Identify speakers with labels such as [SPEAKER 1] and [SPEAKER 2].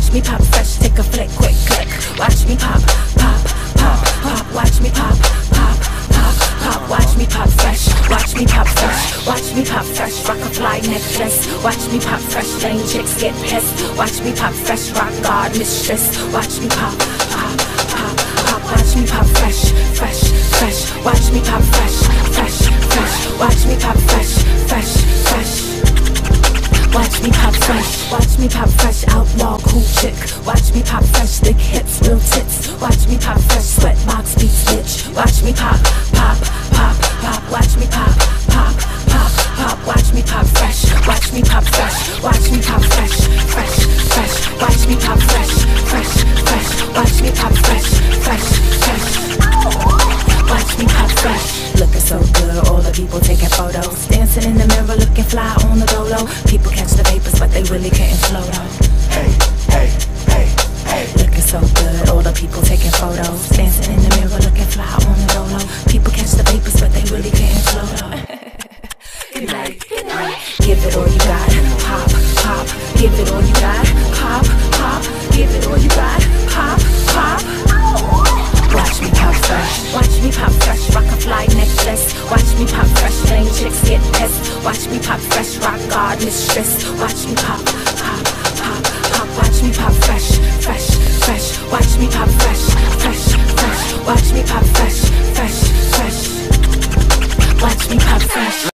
[SPEAKER 1] Watch me pop fresh, take a flick, quick click. Watch me pop, pop, pop, pop. Watch me pop, pop, pop, pop. Watch me pop fresh, watch me pop fresh. Watch me pop fresh, rock a fly necklace. Watch me pop fresh, lame chicks get pissed. Watch me pop fresh, rock guard mistress. Watch me pop, pop, pop, pop. Watch me pop fresh, fresh, fresh. Watch me pop fresh, fresh, fresh. Watch me pop fresh, fresh, fresh. Watch me pop fresh, watch me pop fresh, outlaw cool chick. Watch me pop fresh, thick hips, real tits. Watch me pop fresh, sweat box beats bitch. Watch me pop, pop, pop, pop. Watch me pop, pop, pop, pop. Watch me pop fresh, watch me pop fresh. Watch me pop fresh, fresh, fresh. Watch me pop fresh, fresh, fresh. Watch me pop fresh, fresh, fresh. Watch me pop fresh. Looking so good, all the people taking photos. Dancing in the mirror, looking fly on the dolo. People catch the vapors, but they really couldn't float on.
[SPEAKER 2] Hey, hey, hey, hey.
[SPEAKER 1] Looking so good, all the people taking photos. Dancing in the mirror, looking fly on the dolo. People catch the vapors, but they really couldn't float on. Good night, good night. Give it all you got. Pop, pop. Give it all you got. Pop, pop. Give it all you got. Pop, pop. Watch me pop fresh, watch me pop fresh, rock a fly necklace. Watch me pop fresh, lame chicks get pissed. Watch me pop fresh, rock guard mistress. Watch me pop, pop, pop, pop. Watch me pop fresh, fresh, fresh. Watch me pop fresh, fresh, fresh. Watch me pop fresh, fresh, fresh. Watch me pop fresh.